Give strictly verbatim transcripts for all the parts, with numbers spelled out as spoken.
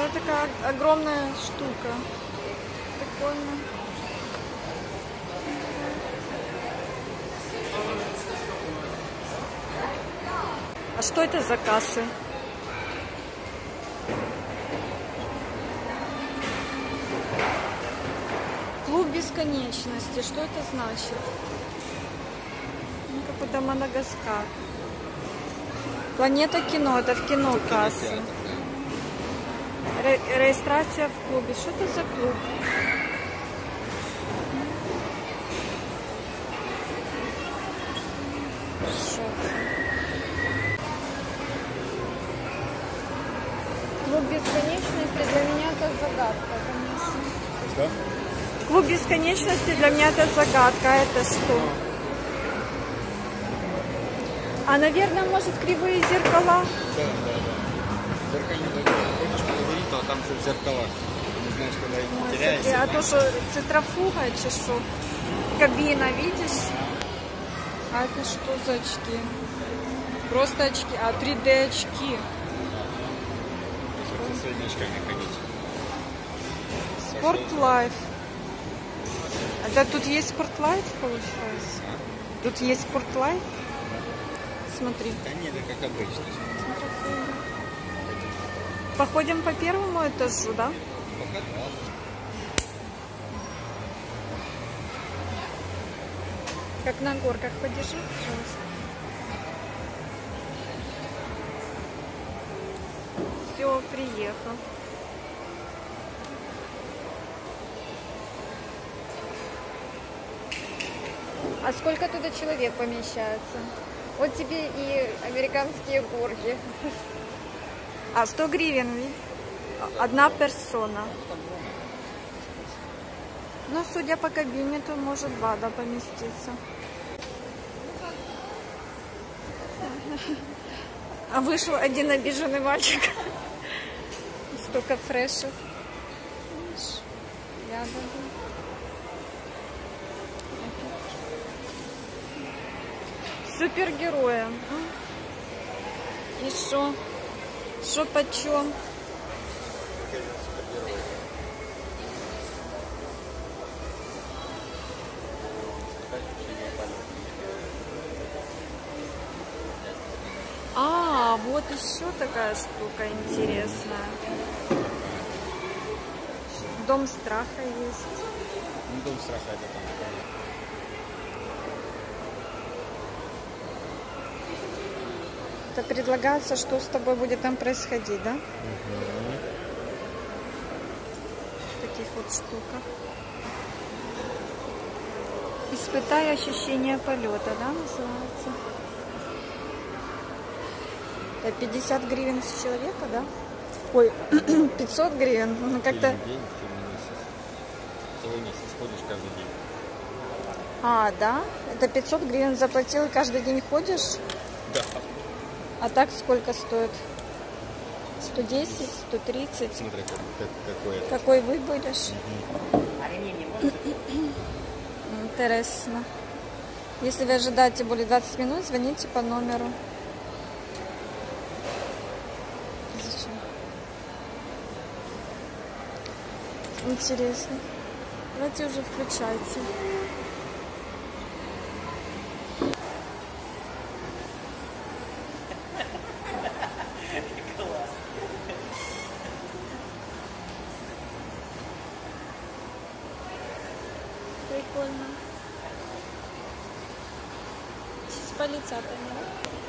это такая огромная штука. Прикольно. А что это за кассы? Клуб бесконечности. Что это значит? Ну, какой-то Мадагаскар. Планета кино. Это в кино кассы. Ре регистрация в клубе. Что это за клуб? Клуб бесконечности для меня это загадка, конечно. Что? Клуб бесконечности для меня это загадка. А это что? А, наверное, может, кривые зеркала? Да, да, да. Зеркальный дом. Ходишь по лабиринту, а там все в зеркалах. Не знаешь, когда их Ой, теряешься. смотри, а то, что центрофуга, чи что? Кабина, видишь? А это что за очки? Просто очки. А, три дэ очки. Со своими очками ходить. Спортлайф. А да, тут есть спортлайф, получается? А? Тут есть спортлайф? Смотри. Да нет, это как обычно. Походим по первому этажу, да? Пока да. Как на горках, подержи, пожалуйста. Все, приехал. А сколько туда человек помещается? Вот тебе и американские горки. А, сто гривен, одна персона. Ну, судя по кабине, то может два, да, поместиться. А вышел один обиженный мальчик. Столько фрешев. Ягоды. Супергероя. И шо? Шо почем? А, вот еще такая штука интересная. Дом страха есть. Ну, дом страха это там. Это предлагается, что с тобой будет там происходить, да? Угу. В таких вот штуках. Испытай ощущение полета, да, называется? Это пятьдесят гривен с человека, да? Ой, пятьсот гривен. Ну, как-то... День, целый месяц ходишь каждый день. А, да? Это пятьсот гривен заплатил и каждый день ходишь? Да. А так сколько стоит? сто десять, сто тридцать? Смотри, как, как, какой это. Какой выберешь? Угу. Интересно. Если вы ожидаете более двадцати минут, звоните по номеру. Зачем? Интересно. Давайте уже включайте. Прикольно. Сейчас полетят они, да?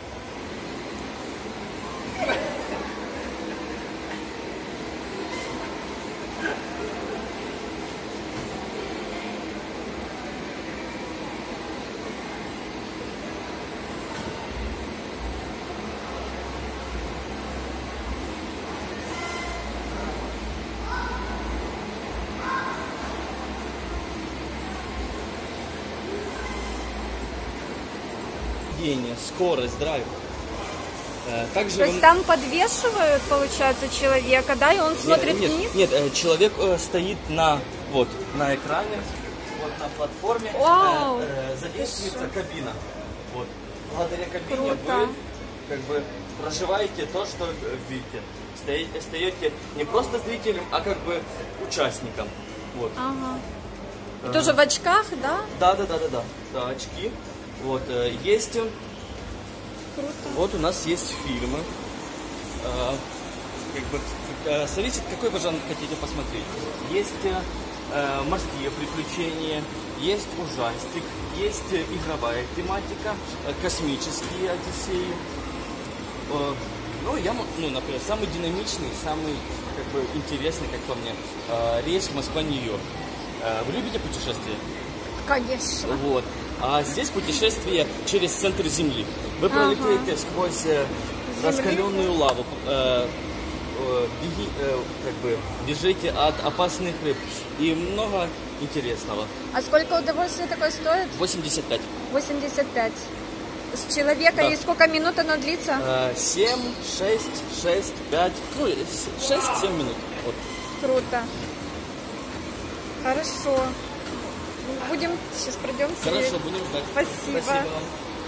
Скорость, драйв. Также То есть он... там подвешивают, получается, человека, да, и он смотрит нет, вниз? Нет, нет, человек стоит на, вот, на экране, вот на платформе, Вау! э, э, задействуется кабина. Вот. Благодаря кабине Круто. вы как бы проживаете то, что видите. Стаете, стаете не просто зрителем, а как бы участником. Вот. Ага. И тоже в очках, да? Да, да, да, да, да. Да, очки. Вот, э, есть. Круто. Вот у нас есть фильмы. Э, как бы, э, зависит, какой вы жанр хотите посмотреть. Есть э, морские приключения, есть ужастик, есть э, игровая тематика, э, космические одиссеи. Э, ну, я, ну, например, самый динамичный, самый как бы интересный, как по мне, э, рейс Москва-Нью-Йорк. Э, вы любите путешествия? Конечно. Вот. А здесь путешествие через центр Земли. Вы пролетаете ага. сквозь э, раскаленную лаву, э, э, беги, э, как бы бежите от опасных рыб и много интересного. А сколько удовольствие такое стоит? восемьдесят пять. восемьдесят пять. С человека, да. И сколько минут оно длится? Э, семь, шесть, шесть, пять, ну шесть-семь минут. Вот. Круто. Хорошо. Будем, сейчас пройдемся. Хорошо, будем ждать. Спасибо. Спасибо вам.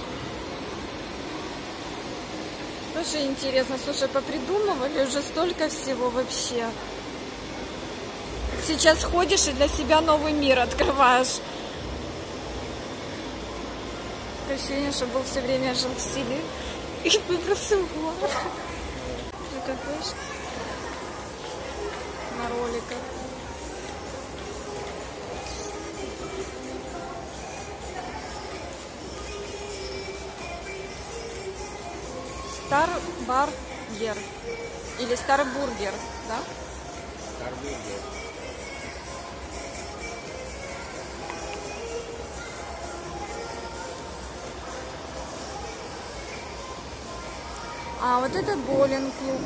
Тоже интересно, слушай, попридумывали уже столько всего вообще. Сейчас ходишь и для себя новый мир открываешь. Такое ощущение, что был все время жил в селе и выбрался в город. Это знаешь, на роликах. Старбургер. Или Старбургер, да? Старбургер. А, вот это боулинг-клуб.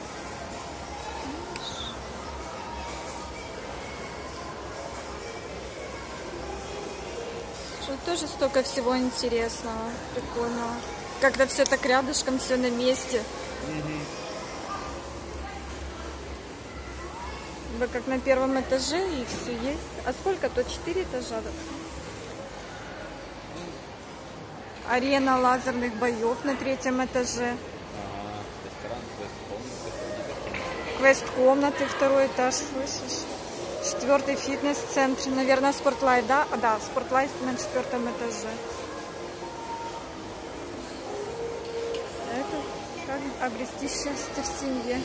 Что тоже столько всего интересного, прикольного. Когда все так рядышком, все на месте. Mm-hmm. Вы как на первом этаже и все есть. А сколько то? Четыре этажа? Арена лазерных боев на третьем этаже. Ага, ресторан, квест-комнаты. Квест-комнаты, второй этаж, слышишь? Четвертый фитнес-центр. Наверное, Спортлайф, да? А, да, Спортлайф на четвертом этаже. Как обрести счастье в семье.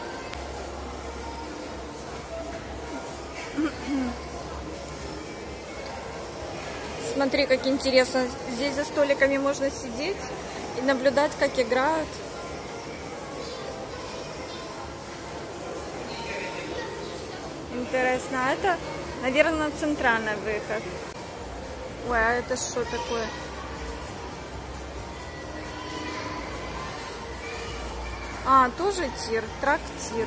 Смотри, как интересно. Здесь за столиками можно сидеть и наблюдать, как играют. Интересно. А это, наверное, центральный выход. Ой, а это что такое? А, тоже тир, трактир.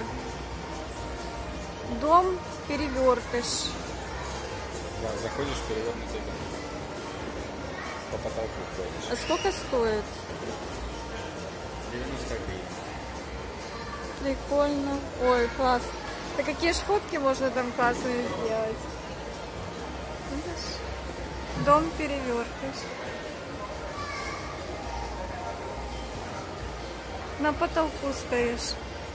Дом перевертыш. Да, заходишь в перевернутый дом. По потолку ходишь. А сколько стоит? девяносто гривен. Прикольно. Ой, класс. Да какие ж фотки можно там классные сделать. Видишь? Дом перевертыш. На потолку стоишь.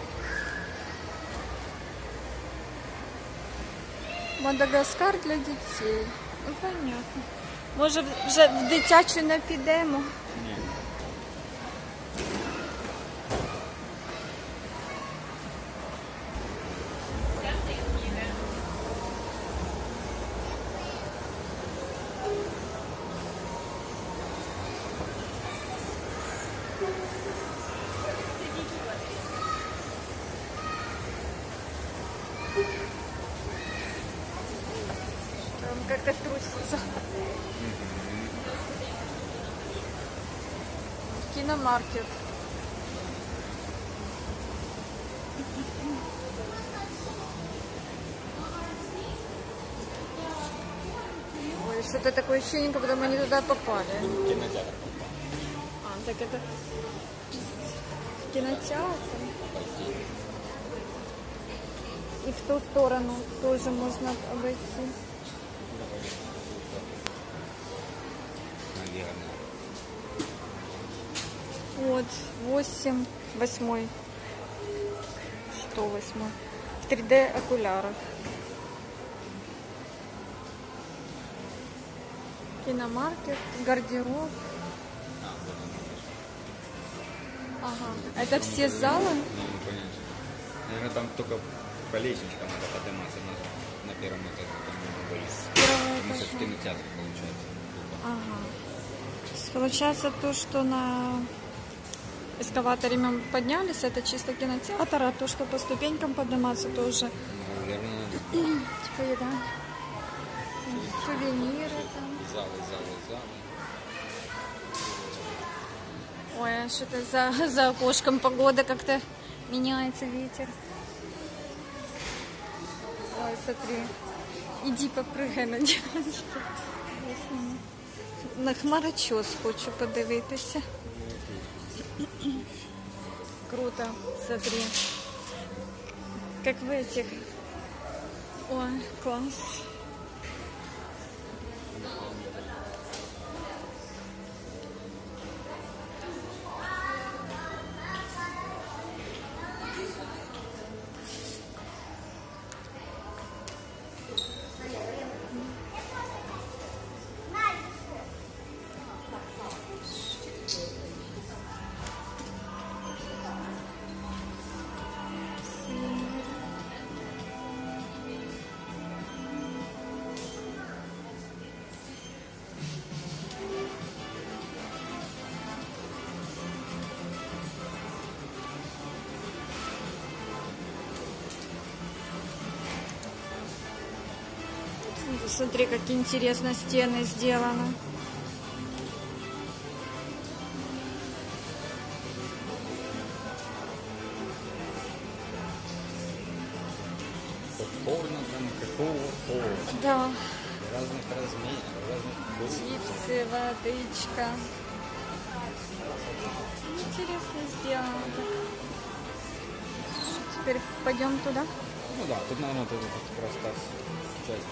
Мадагаскар для детей. Ну, понятно. Може вже в дитячу не підемо? Ні. Как-то трусится. Киномаркет. Ой, что-то такое ощущение, как будто мы не туда попали. Кинотеатр. А, так это кинотеатр. И в ту сторону тоже можно обойти. Наверное. О, Вот восемь, восьмой. Что восьмой? В три дэ окулярах. Киномаркет, гардероб. Ага. Это все залы? Не, не понятно. Наверное, там только по лестничкам надо подниматься на, на первом этаже. Там не боится. Потому что в кинотеатре получается. Ага. Получается то, что на эскаваторе мы поднялись, это чисто кинотеатр, а то, что по ступенькам подниматься, тоже Ну, наверное, типа еда. Сувениры там. залы, залы, залы. Ой, а что-то за, за окошком погода как-то меняется, ветер. Ой, смотри. Иди попрыгай на диванчике. На хмарочос хочу подивитися. Круто, смотри. Как в этих. Ой, класс. Смотри, как интересно стены сделаны. Попкорна там какого холода. Да. Разных размеров, разных вкусов. Чипсы, водичка. Интересно сделано. Что, теперь пойдем туда? Ну да, тут, наверное, тут как раз та часть.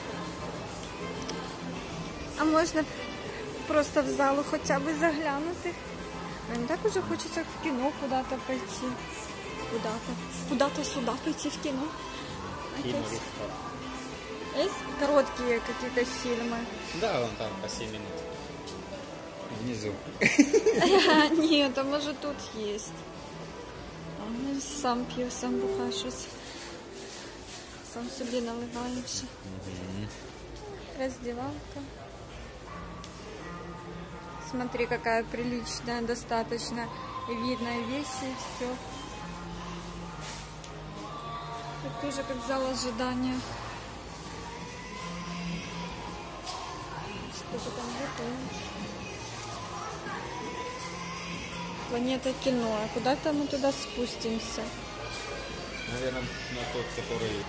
А можно просто в залу хотя бы заглянуть? Мне так уже хочется в кино куда-то пойти. Куда-то. Куда-то сюда пойти в кино. Кино. Есть короткие какие-то фильмы? Да, вон там по семь минут. Внизу. Нет, а может тут есть. Сам пью, сам бухашусь. Сам себе наливаешь. Раздевалка. Смотри, какая приличная, достаточно. Видно вещи и все. Это тоже как зал ожидания. Что-то там готовишь. Планета кино. А куда-то мы туда спустимся. Наверное, на тот, который...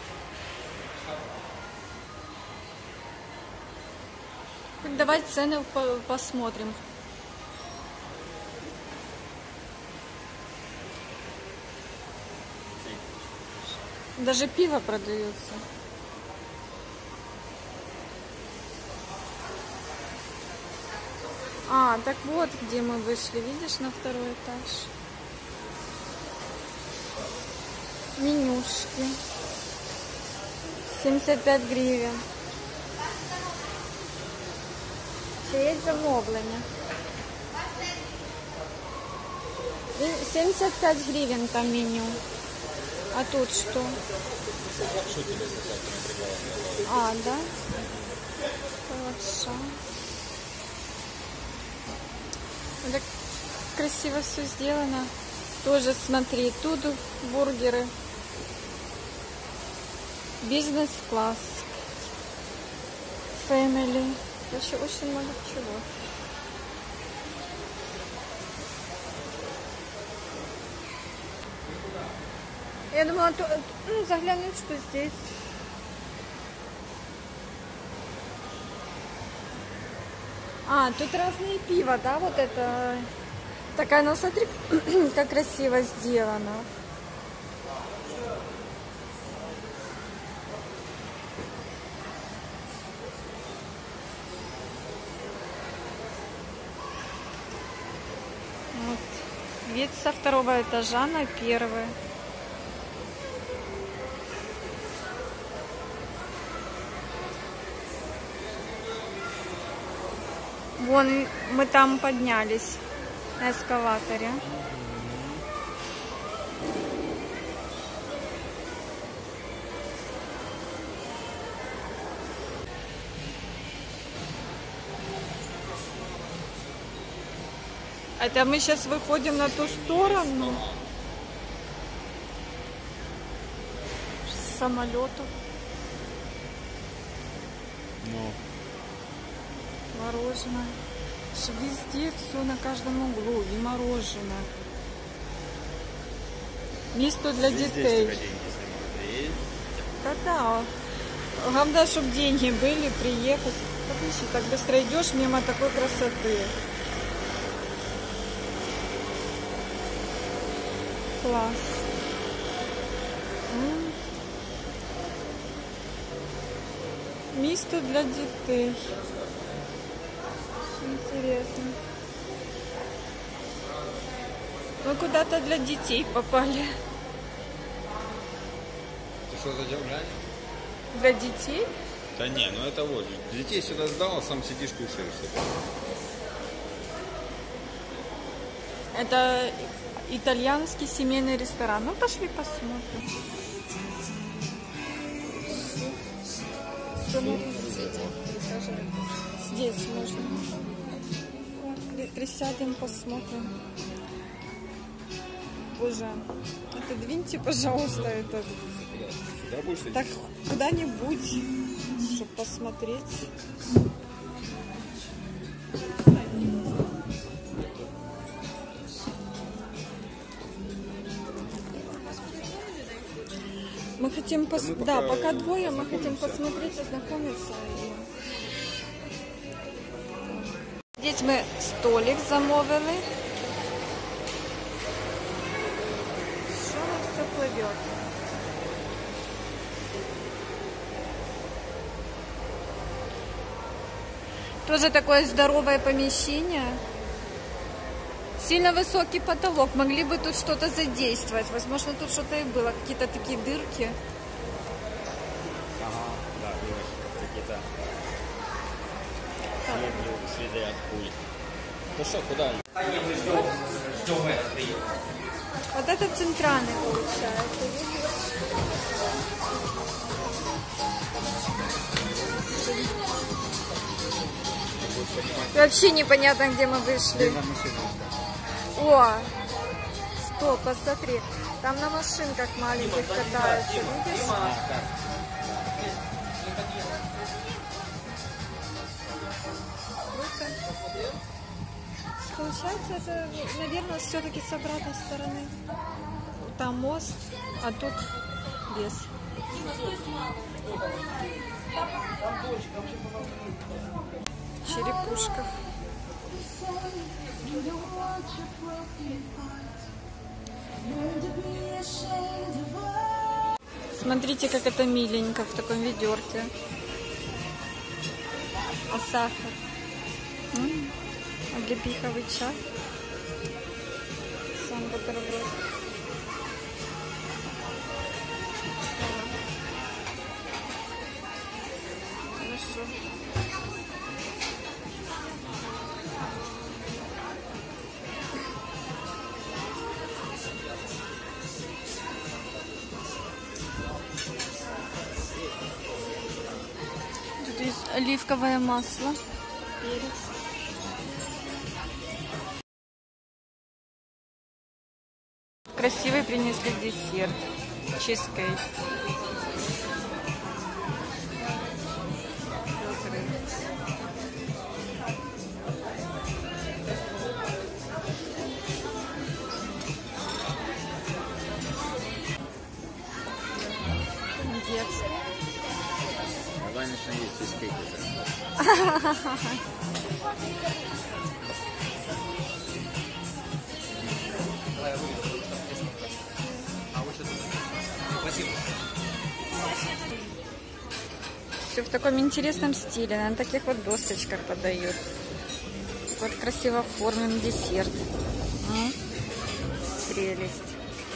Давай цены по- посмотрим. Даже пиво продается. А, так вот, где мы вышли, видишь, на второй этаж. Менюшки. семьдесят пять гривен. Ще є замовлення. семьдесят пять гривен там меню. А тут что? А, да? Лапша. Вот так красиво все сделано. Тоже смотри, тут бургеры. Бизнес-класс. Family. Вообще очень много чего. Я думала, то, ну, заглянуть, что здесь. А, тут разные пиво, да, вот это. Такая, ну смотри, как красиво сделано. Вот. Вид со второго этажа на первый. Вон мы там поднялись на эскалаторе. Это мы сейчас выходим на ту сторону с самолета. Ну. Мороженое. Везде все на каждом углу. И мороженое. Место для детей. Да-да. Главное, чтобы деньги были, приехать. Подожди, так быстро идешь мимо такой красоты. Класс. М. Место для детей. Интересно. Мы куда-то для детей попали. Ты что задел, глянь? Для детей? Да не, ну это вот. Детей сюда сдал, а сам сидишь, кушаешь. Это итальянский семейный ресторан. Ну, пошли посмотрим. Здесь можно. Присядем, посмотрим. Боже, отодвиньте, пожалуйста, этот. Сюда будешь сидеть? Так куда-нибудь, чтобы посмотреть. Мы хотим пос... Да, мы да, пока пока двое, мы хотим познакомимся. посмотреть, ознакомиться. И... Здесь мы столик замовили. Что у нас все плывет? Тоже такое здоровое помещение. Сильно высокий потолок. Могли бы тут что-то задействовать. Возможно, тут что-то и было. Какие-то такие дырки. Ага, да, было какие-то следы от пуль. Ну что, куда? Мы ждем, ждем этот прием. Вот это центральный получается. Вообще непонятно, где мы вышли. О, стоп, посмотри. Там на машинках маленьких катаются. Видишь? Круто. Получается, это, наверное, все-таки с обратной стороны. Там мост, а тут лес. Черепушка. Смотрите, как это миленько в таком ведерке. А сахар? М-м, облепиховый чай. Сам бутерброд. Хорошо. Тут есть оливковое масло, перец. Красивый принесли десерт. Чизкейк. Детский. Конечно, есть чизкейк. Все в таком интересном стиле, на таких вот досточках подают. Вот красиво оформлен десерт. М? прелесть.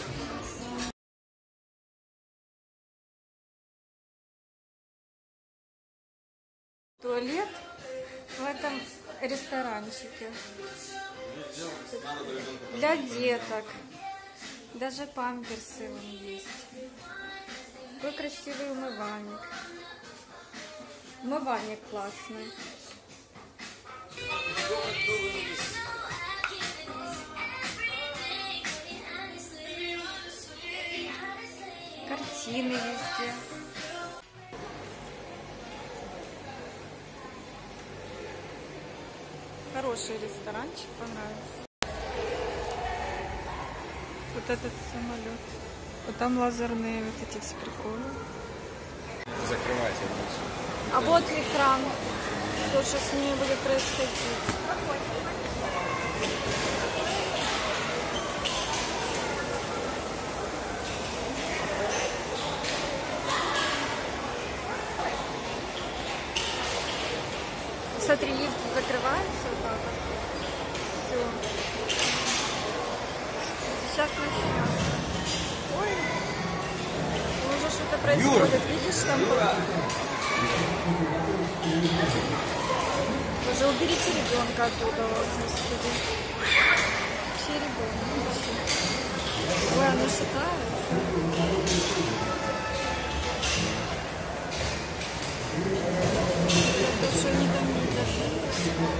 Туалет в этом ресторанчике. Для деток. Даже памперсы вон есть. Какой красивый умывальник. Умывальник классный. Картины везде. Хороший ресторанчик, понравился. Вот этот самолет. Вот там лазерные вот эти все приколы. Закрывайте лучше. А вот экран. Что же с ними будет происходить? Смотри, лифт закрывается вот так вот. Все. Сейчас начнем. Ой, уже что-то происходит. Видишь там? Уже уберите ребенка оттуда, господи. Вообще ребенок. Вообще. Ой, она шатается. То, что они там не дожили.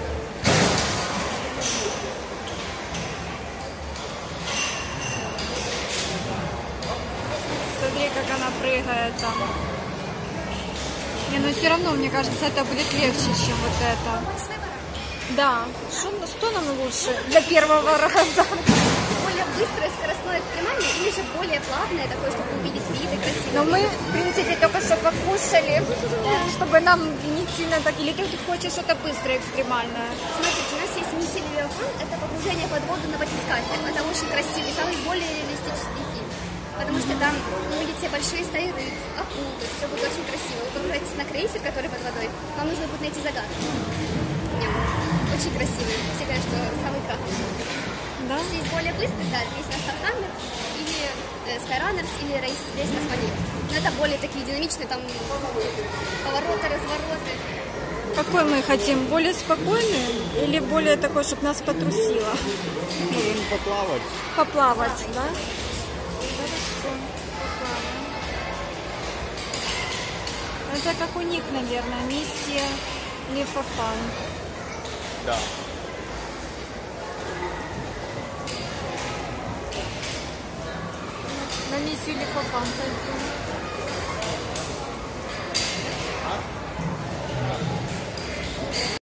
Смотри, как она прыгает там. Не, но все равно, мне кажется, это будет легче, чем вот это. Да. Что, что нам лучше для первого раза? Более быстрое скоростное экстремальное или же более плавное, такое, чтобы увидеть виды красивые? Но мы, в принципе, только что покушали, чтобы нам не сильно так... Или ты хочешь что-то быстрое, экстремальное? Смотрите, у нас есть миссия Левиафан, это погружение под воду на батискафе. Это очень красивый, самый более реалистичный фильм. Потому что там вы увидите большие стаи рыб, акул, то есть все будет очень красиво. Вы погружаетесь на крейсер, который под водой, вам нужно будет найти загадку. Нет, очень красивый. Все говорят, что самый красный. Да? Есть более быстрый, да, есть на Starhammer, или э, Skyrunners, или Race, Race Cosmonaut. Но это более такие динамичные, там повороты, развороты. Какой мы хотим? Более спокойный или более такой, чтобы нас потрусило? Можем поплавать. Поплавать, да? Хорошо, поплаваем. Это как у них, наверное, миссия Левиафан. Да. На миссию Левиафан пойдем.